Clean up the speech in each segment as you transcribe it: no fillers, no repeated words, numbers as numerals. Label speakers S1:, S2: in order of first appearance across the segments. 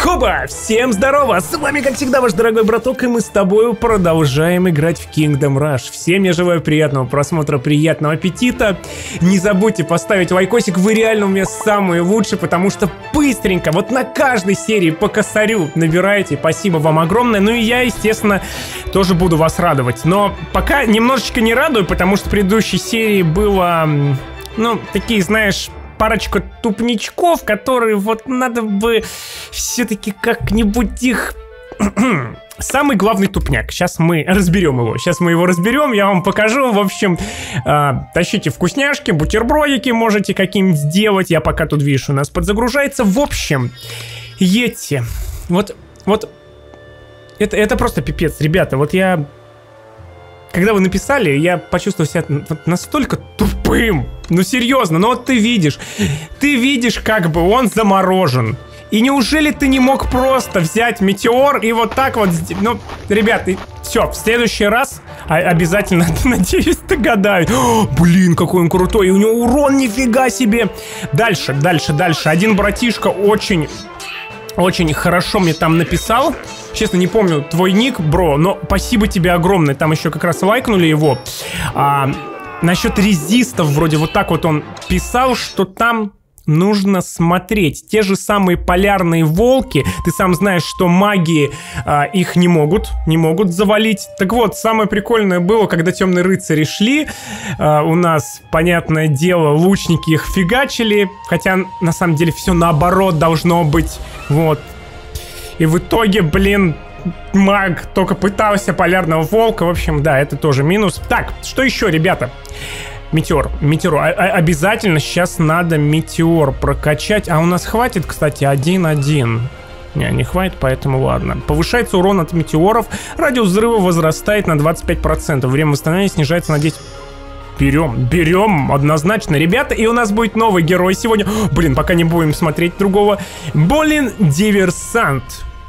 S1: Хоба! Всем здорово! С вами, как всегда, ваш дорогой браток, и мы с тобой продолжаем играть в Kingdom Rush. Всем я желаю приятного просмотра, приятного аппетита. Не забудьте поставить лайкосик, вы реально у меня самые лучшие, потому что быстренько, вот на каждой серии по косарю набираете. Спасибо вам огромное. Ну и я, естественно, тоже буду вас радовать. Но пока немножечко не радую, потому что в предыдущей серии было, ну, такие, знаешь, парочка тупничков, которые вот надо бы все-таки как-нибудь их... Самый главный тупняк. Сейчас мы разберем его. Сейчас мы его разберем, я вам покажу. В общем, тащите вкусняшки, бутербродики можете каким-нибудь сделать. Я пока тут, видишь, у нас подзагружается. В общем, едьте. Вот это просто пипец, ребята. Вот я... Когда вы написали, я почувствовал себя вот настолько тупым. Ну серьезно, ну вот ты видишь, как бы он заморожен. И неужели ты не мог просто взять метеор и вот так вот... Ну, ребят, все, в следующий раз обязательно, надеюсь, догадаюсь. Блин, какой он крутой, и у него урон нифига себе. Дальше. Один братишка очень хорошо мне там написал. Честно, не помню твой ник, бро, но спасибо тебе огромное. Там еще как раз лайкнули его. Насчет резистов вроде вот так вот он писал, что там нужно смотреть. Те же самые полярные волки, ты сам знаешь, что магии их не могут завалить. Так вот, самое прикольное было, когда темные рыцари шли. У нас, понятное дело, лучники их фигачили. Хотя, на самом деле, все наоборот должно быть. Вот. И в итоге, блин, маг только пытался полярного волка. В общем, да, это тоже минус. Так, что еще, ребята? Метеор. Обязательно сейчас надо метеор прокачать. А у нас хватит, кстати, 1-1. Не хватит, поэтому ладно. Повышается урон от метеоров. Радиус взрыва возрастает на 25%. Время восстановления снижается на 10%. Берем, однозначно, ребята. И у нас будет новый герой сегодня. Блин, пока не будем смотреть другого. Болин Диверсант.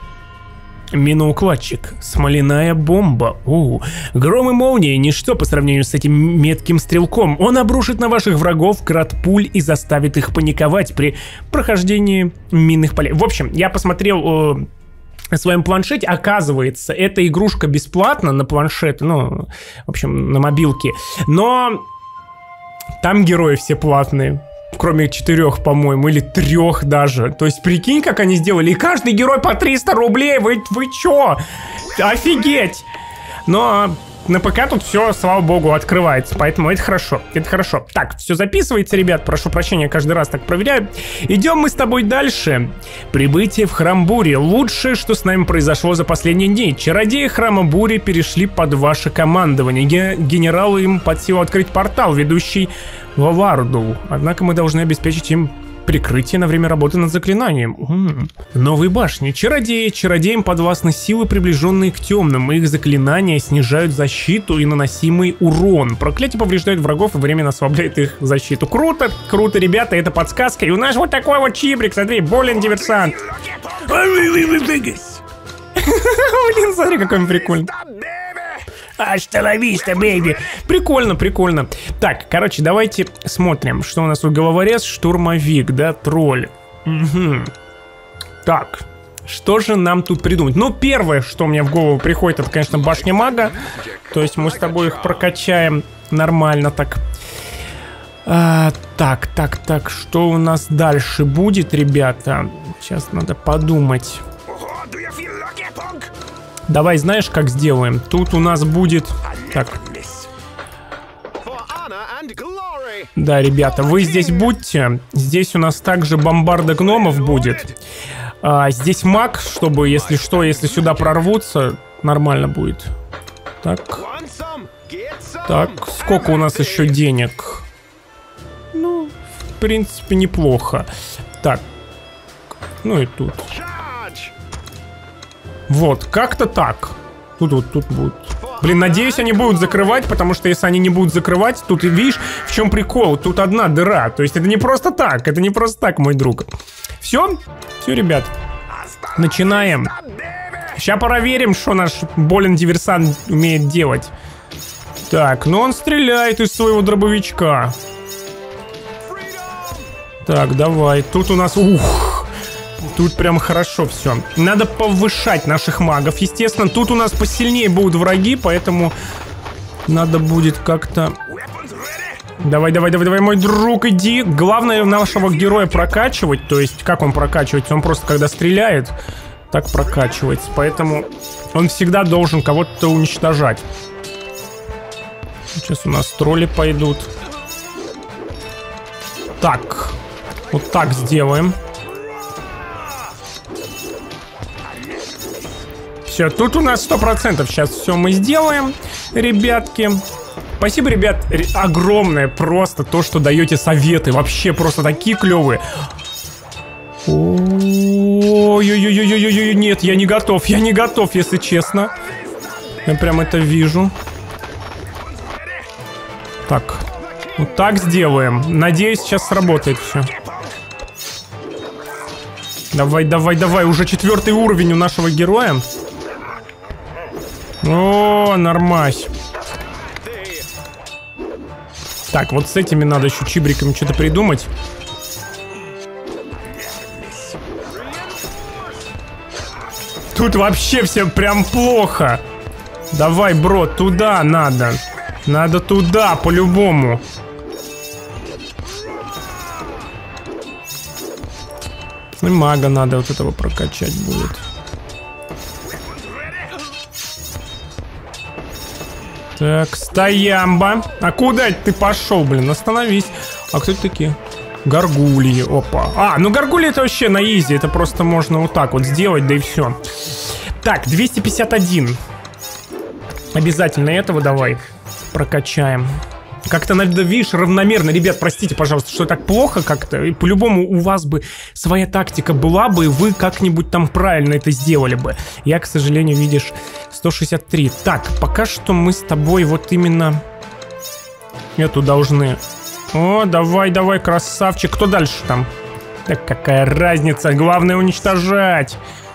S1: Миноукладчик. Смоляная бомба. Гром и молния — ничто по сравнению с этим метким стрелком. Он обрушит на ваших врагов град пуль и заставит их паниковать при прохождении минных полей. В общем, я посмотрел на своем планшете. Оказывается, эта игрушка бесплатна на планшете. Ну, в общем, на мобилке. Но там герои все платные. Кроме 4, по-моему, или 3 даже. То есть, прикинь, как они сделали. И каждый герой по 300 рублей. Вы чё? Офигеть! Но на ПК тут все, слава богу, открывается. Поэтому это хорошо. Так, все записывается, ребят. Прошу прощения, каждый раз так проверяю. Идем мы с тобой дальше. Прибытие в храм Бури. Лучшее, что с нами произошло за последние дни. Чародеи храма Бури перешли под ваше командование. Генералу им под силу открыть портал, ведущий в Варду. Однако мы должны обеспечить им прикрытие на время работы над заклинанием. Новые башни. Чародеям подвластны силы, приближенные к темным. Их заклинания снижают защиту и наносимый урон. Проклятие повреждает врагов и временно ослабляет их защиту. Круто, ребята, это подсказка. И у нас вот такой вот чибрик, смотри, Болин Диверсант. Блин, смотри, какой он прикольный. Асталависта, бейби. Прикольно. Так, короче, давайте смотрим, что у нас тут головорез, штурмовик, да, тролль. Так, что же нам тут придумать? Ну, первое, что мне в голову приходит, это, конечно, башня мага. То есть мы с тобой их прокачаем нормально так. Так, что у нас дальше будет, ребята? Сейчас надо подумать. Давай, знаешь, как сделаем? Тут у нас будет... Так. Да, ребята, вы здесь будьте. Здесь у нас также бомбарда гномов будет. Здесь маг, чтобы, если что, если сюда прорвутся, нормально будет. Так, сколько у нас еще денег? Ну, в принципе, неплохо. Так. Ну и тут. Вот, как-то так. Тут будут. Блин, надеюсь, они будут закрывать, потому что если они не будут закрывать, тут, видишь, в чем прикол? Тут одна дыра. То есть это не просто так, мой друг. Все, ребят. Начинаем. Сейчас проверим, что наш Болин Диверсант умеет делать. Так, ну он стреляет из своего дробовичка. Так, давай. Тут у нас... Тут прям хорошо все. Надо повышать наших магов. Естественно, тут у нас посильнее будут враги, поэтому надо будет как-то... Давай, мой друг, иди. Главное нашего героя прокачивать. То есть, как он прокачивается? Он просто, когда стреляет, так прокачивается. Поэтому он всегда должен кого-то уничтожать. Сейчас у нас тролли пойдут. Так. Вот так сделаем. Все, тут у нас 100%. Сейчас все мы сделаем, ребятки. Спасибо, ребят, огромное просто то, что даете советы. Вообще просто такие клевые. Ой-ой-ой-ой-ой-ой, нет, я не готов, если честно. Я прям это вижу. Так, вот так сделаем. Надеюсь, сейчас сработает все. Давай, уже 4-й уровень у нашего героя. О, нормась. Так, вот с этими надо еще чибриками что-то придумать. Тут вообще все прям плохо. Давай, бро, туда надо. Надо туда, по-любому. И мага надо вот этого прокачать будет. Так, стоямба. А куда ты пошел, блин? Остановись. А кто это такие? Гаргульи. Опа. А, ну гаргульи это вообще на изи. Это просто можно вот так вот сделать, да и все. Так, 251. Обязательно этого давай прокачаем. Как-то надо, видишь, равномерно. Ребят, простите, пожалуйста, что так плохо как-то. И по-любому у вас бы своя тактика была бы, и вы как-нибудь там правильно это сделали бы. Я, к сожалению, видишь, 163. Так, пока что мы с тобой вот именно эту должны... О, давай, красавчик. Кто дальше там? Так, какая разница? Главное уничтожать.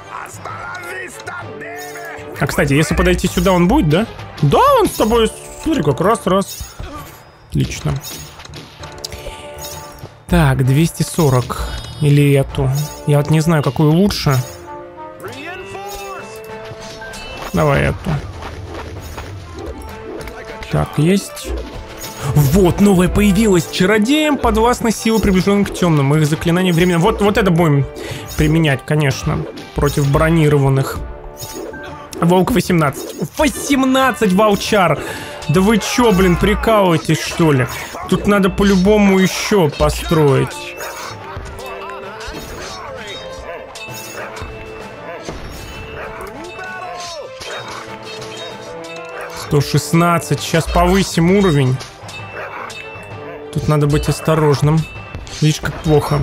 S1: А, кстати, если подойти сюда, он будет, да? Да, он с тобой... Смотри, как раз. Отлично. Так, 240. Или эту. Я вот не знаю, какую лучше. Давай эту. Так, есть. Вот, новая появилась. Чародеям подвластны силы, приближенным к темным. Их заклинание временно. Вот это будем применять, конечно. Против бронированных. Волк 18. 18 волчар! Да вы чё, блин, прикалываетесь, что ли? Тут надо по-любому еще построить. «116. Сейчас повысим уровень. Тут надо быть осторожным. Видишь, как плохо.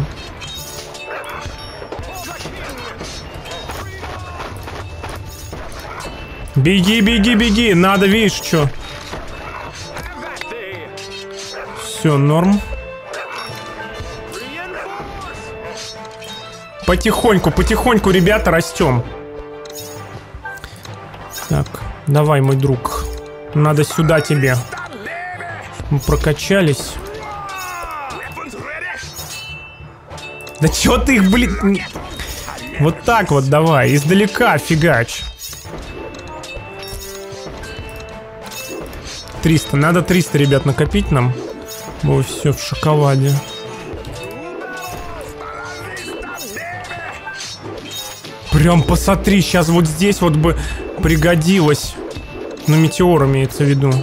S1: Беги. Надо, видишь, что. Все, норм. Потихоньку, ребята, растем. Так, давай, мой друг. Надо сюда тебе. Мы прокачались. Да чё ты их, блин... Вот так вот давай, издалека фигач. 300, надо 300, ребят, накопить нам. Ой, все в шоколаде. Прям посмотри, сейчас вот здесь вот бы пригодилось. Ну, метеор имеется в виду.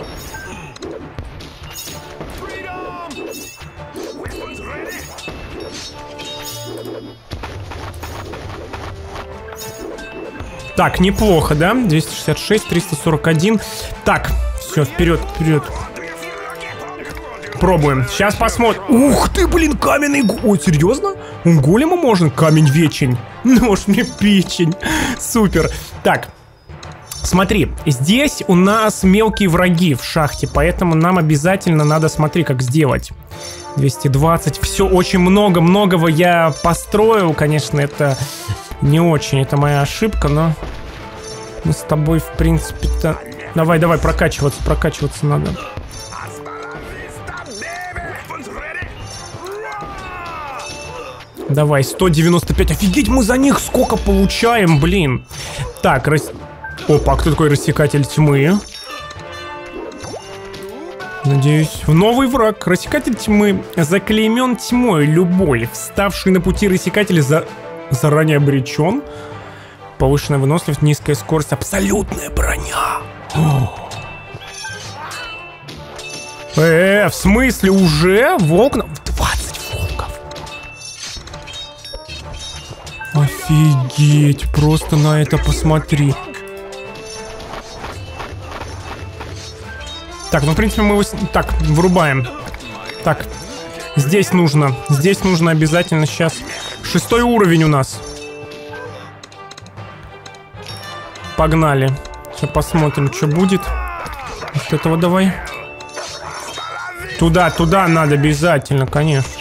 S1: Так, неплохо, да? 266, 341. Так, все, вперед. Пробуем. Сейчас посмотрим. Ух ты, блин, каменный... Ой, серьезно? Он голема можно? Камень вечень. Нож мне печень. Супер. Так, смотри. Здесь у нас мелкие враги в шахте, поэтому нам обязательно надо, смотри, как сделать. 220. Все очень многого я построил. Конечно, это не очень. Это моя ошибка, но... Мы с тобой, в принципе-то... Давай, прокачиваться надо. Давай, 195. Офигеть, мы за них сколько получаем, блин. Так, опа, кто такой рассекатель тьмы? Надеюсь, новый враг. Рассекатель тьмы заклеймен тьмой любой. Вставший на пути рассекатель заранее обречен. Повышенная выносливость, низкая скорость, абсолютная броня. В смысле уже? Волк? 20 волков. Офигеть, просто на это посмотри. Так, ну в принципе мы его... Так, вырубаем. Так, здесь нужно обязательно сейчас. 6-й уровень у нас. Погнали. Сейчас посмотрим, что будет. Вот этого давай. Туда надо обязательно, конечно.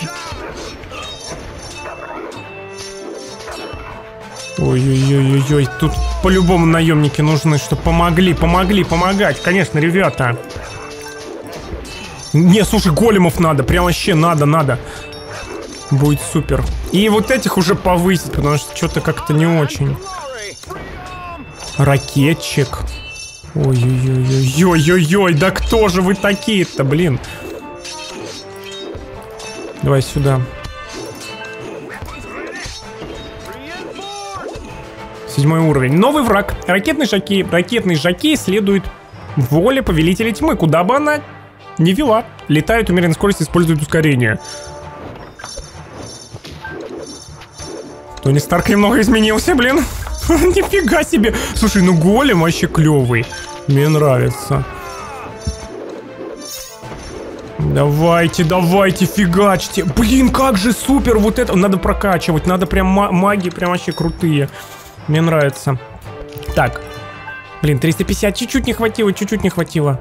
S1: Ой-ой-ой-ой-ой. Тут по-любому наемники нужны, чтобы помогать. Конечно, ребята. Не, слушай, големов надо. Прям вообще надо. Будет супер. И вот этих уже повысить, потому что что-то как-то не очень. Ракетчик. Ой-ой-ой-ой-ой-ой. Да кто же вы такие-то, блин? Давай сюда. 7-й уровень. Новый враг. Ракетный жокей следует воле повелителя тьмы. Куда бы она ни вела. Летает, умеренной скорости, использует ускорение. Тони Старк немного изменился, блин. Нифига себе. Слушай, ну голем вообще клевый. Мне нравится. Давайте, фигачьте. Блин, как же супер вот это. Надо прокачивать, надо прям маги прям вообще крутые. Мне нравится. Так. Блин, 350, чуть-чуть не хватило.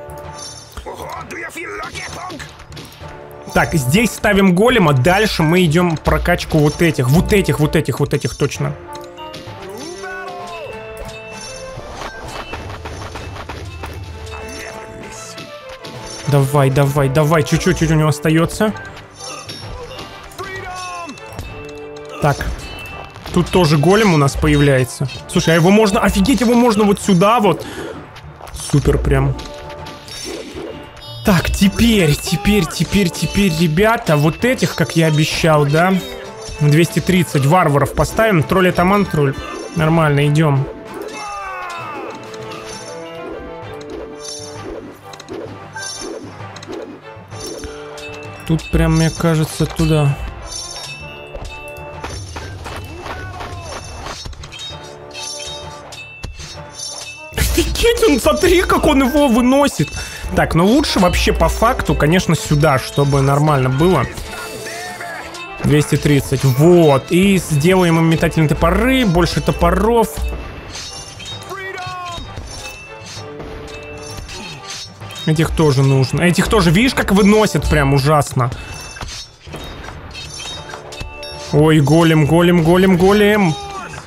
S1: Так, здесь ставим голема. Дальше мы идем прокачку вот этих точно. Давай, чуть-чуть у него остается. Так. Тут тоже голем у нас появляется. Слушай, а его можно... Офигеть, его можно вот сюда вот. Супер прям. Так, теперь, ребята, вот этих, как я обещал, да? 230 варваров поставим. Тролль атаман, тролль. Нормально, идем. Тут прям, мне кажется, туда. Офигеть, он, смотри, как он его выносит. Так, ну лучше вообще по факту, конечно, сюда, чтобы нормально было. 230, вот. И сделаем им метательные топоры, больше топоров. Этих тоже нужно. Этих тоже, видишь, как выносят прям ужасно. Ой, голем.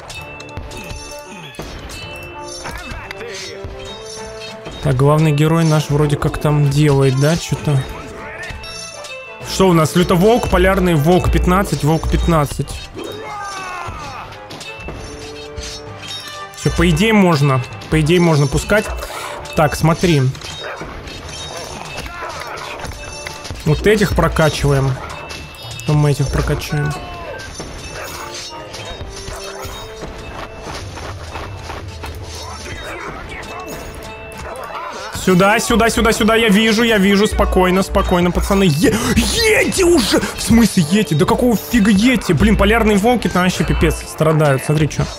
S1: Так, главный герой наш вроде как там делает, да, что-то. Что у нас? Лютоволк, полярный волк 15, волк 15. Все, по идее можно пускать. Так, смотри. Вот этих прокачиваем. Потом мы этих прокачаем. Сюда, я вижу, спокойно, пацаны. Едьте уже! В смысле едьте? Да какого фига едьте? Блин, полярные волки-то вообще пипец страдают, смотри, что.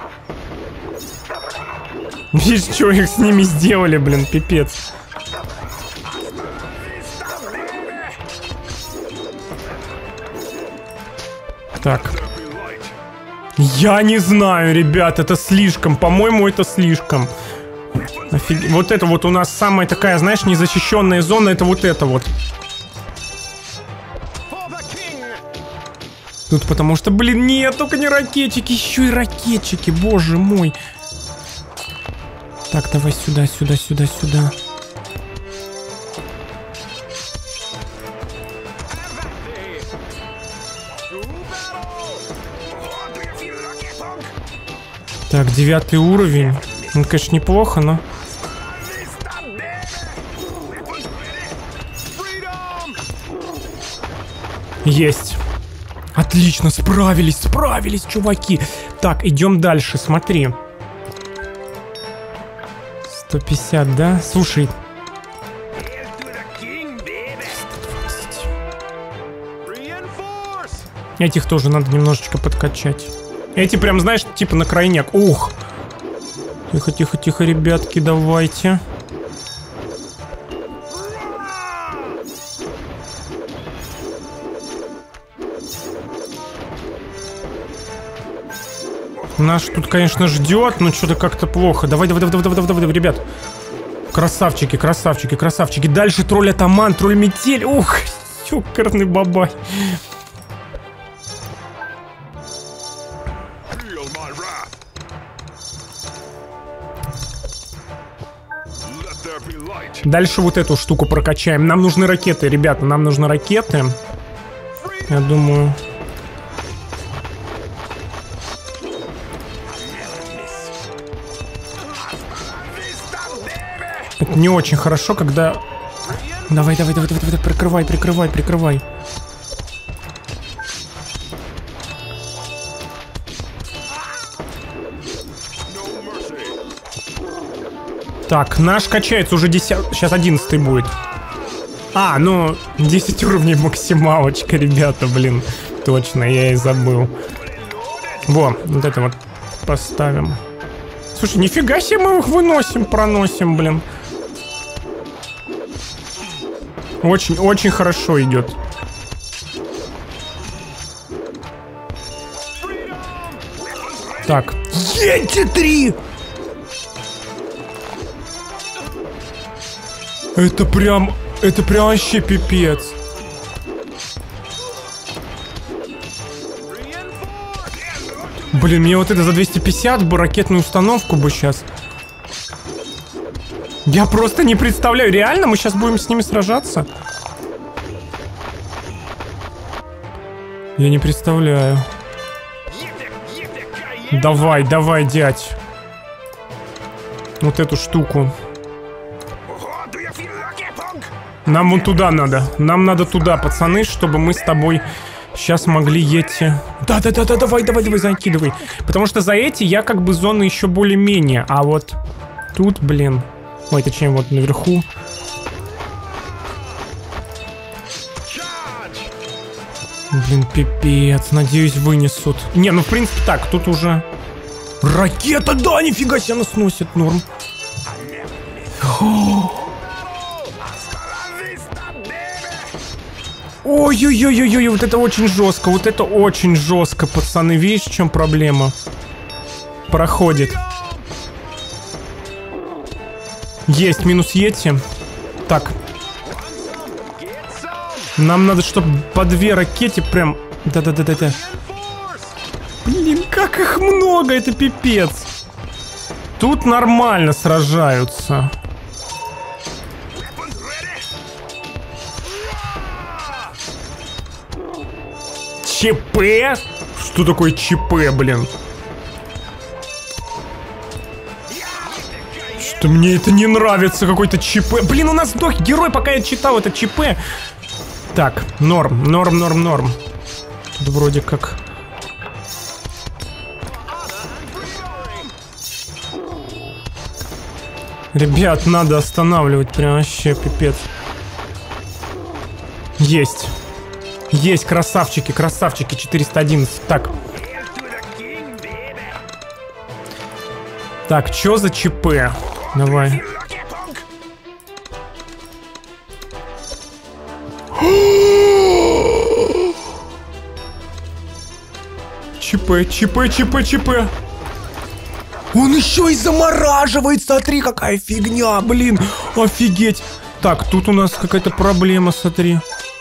S1: Видишь, что их с ними сделали, блин, пипец. Так. Я не знаю, ребят, это слишком. По-моему, это слишком. Офигеть. Вот это вот у нас самая такая, знаешь, незащищенная зона. Это вот это вот. Тут потому что, блин, нет, только не ракетчики. Еще и ракетчики, боже мой. Так, давай сюда. Так, 9 уровень. Ну, конечно, неплохо, но... Есть. Отлично, справились, чуваки. Так, идем дальше, смотри. 150, да? Слушай. 120. Этих тоже надо немножечко подкачать. Эти прям, знаешь, типа на крайняк. Ух. Тихо, ребятки, давайте. Наш тут, конечно, ждет, но что-то как-то плохо. Давай, ребят. Красавчики. Дальше тролль-атаман, тролль-метель. Ух, ёкарный бабай. Дальше вот эту штуку прокачаем. Нам нужны ракеты, ребята, нам нужны ракеты. Я думаю... Это не очень хорошо, когда... Давай, прикрывай. Так, наш качается уже 10... Сейчас 11 будет. А, ну, 10 уровней максималочка, ребята, блин. Точно, я и забыл. Во, вот это вот поставим. Слушай, нифига себе мы их проносим, блин. Очень хорошо идет. Так. Эти 3! Это прям вообще пипец. Блин, мне вот это за 250 бы ракетную установку бы сейчас. Я просто не представляю. Реально мы сейчас будем с ними сражаться? Я не представляю. Давай, дядь. Вот эту штуку. Нам вон туда надо. Нам надо туда, пацаны, чтобы мы с тобой сейчас могли эти... Да, давай, закидывай. Потому что за эти я как бы зоны еще более-менее. А вот тут, блин... Ой, точнее, вот наверху. Блин, пипец. Надеюсь, вынесут. Не, ну в принципе так, тут уже... Ракета, да, нифига себе, она сносит, норм. Ой-ой-ой-ой-ой, вот это очень жестко, пацаны. Видишь, в чем проблема? Проходит. Есть, минус Йети. Так. Нам надо, чтобы по 2 ракете прям... Да. Блин, как их много, это пипец. Тут нормально сражаются. ЧП? Что такое ЧП, блин? Что мне это не нравится, какой-то ЧП. Блин, у нас сдох герой, пока я читал это ЧП. Так, норм. Тут вроде как... Ребят, надо останавливать, прям вообще пипец. Есть, красавчики, 411. Так, чё за ЧП? Давай. ЧП. Он еще и замораживает, смотри, какая фигня, блин, офигеть. Так, тут у нас какая-то проблема, смотри.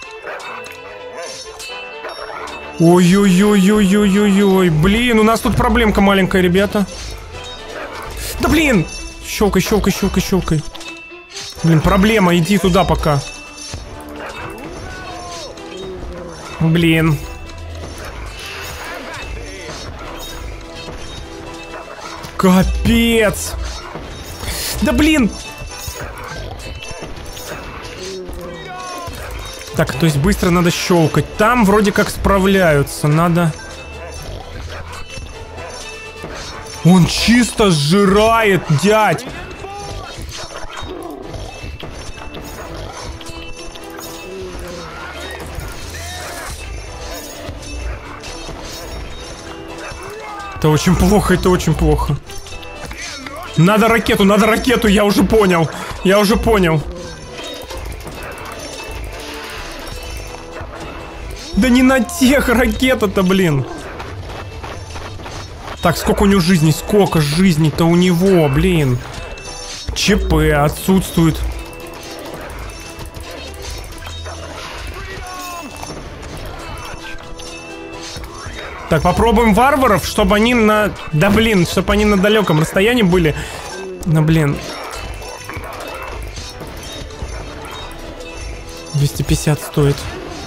S1: Ой-ой-ой-ой-ой-ой-ой, блин, у нас тут проблемка маленькая, ребята. Да блин! Щелкай. Блин, проблема, иди туда пока. Блин. Капец. Да блин. Так, то есть быстро надо щелкать. Там вроде как справляются. Надо... Он чисто сжирает, дядь. Это очень плохо, это очень плохо. Надо ракету, я уже понял. Я уже понял. Да не на тех ракета-то, блин. Так, сколько у него жизней? Сколько жизней-то у него, блин. ЧП отсутствует. Так, попробуем варваров, чтобы они на... Да блин, чтобы они на далеком расстоянии были. Ну блин. 250 стоит.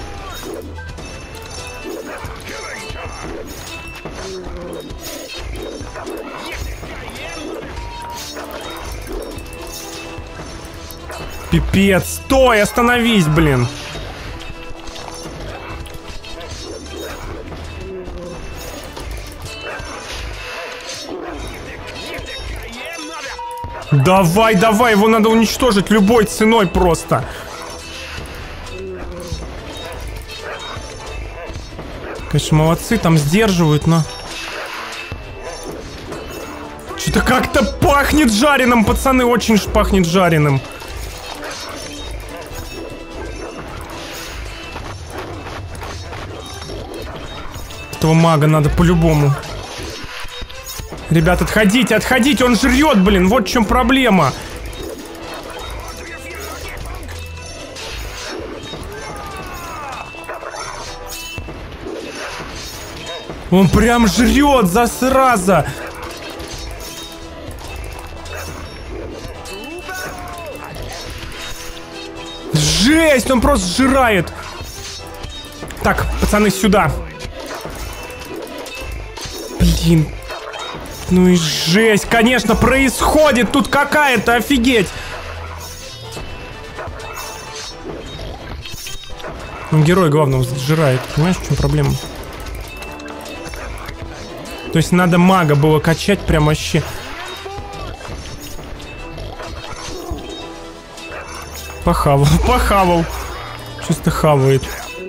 S1: Пипец, стой, остановись, блин. Давай, давай, его надо уничтожить любой ценой просто. Конечно, молодцы, там сдерживают, но... Что-то как-то пахнет жареным, пацаны, очень пахнет жареным. Этого мага надо по-любому. Ребят, отходите, отходите, он жрет, блин, вот в чем проблема. Он прям жрет, засраза. Жесть, он просто сжирает. Так, пацаны, сюда. Блин. Ну и жесть, конечно, происходит тут какая-то, офигеть. Ну, герой главного сжирает, понимаешь, в чем проблема? То есть надо мага было качать прям вообще. Похавал, похавал. Чисто хавает.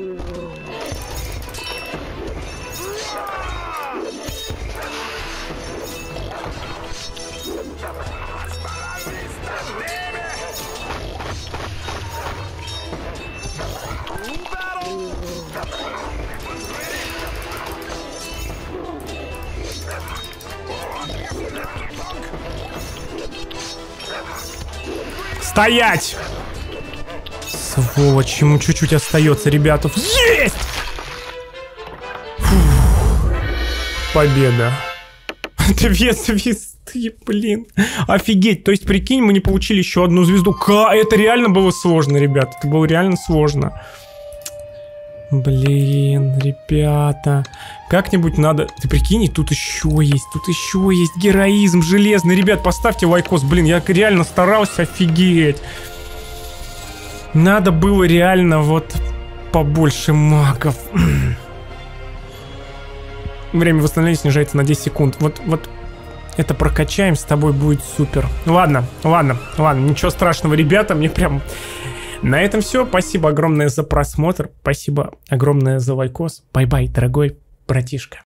S1: Стоять! Сволочь, ему чуть-чуть остается, ребята. Есть! Фух. Победа. Две звезды, блин. Офигеть, то есть, прикинь, мы не получили еще одну звезду. Это реально было сложно, ребят. Это было реально сложно. Блин, ребята. Как-нибудь надо... Ты прикинь, тут еще есть героизм железный. Ребят, поставьте лайкос. Блин, я реально старался, офигеть. Надо было реально вот побольше магов. Время восстановления снижается на 10 секунд. Вот это прокачаем, с тобой будет супер. Ладно, ничего страшного, ребята, мне прям... На этом все. Спасибо огромное за просмотр. Спасибо огромное за лайкос. Бай-бай, дорогой братишка.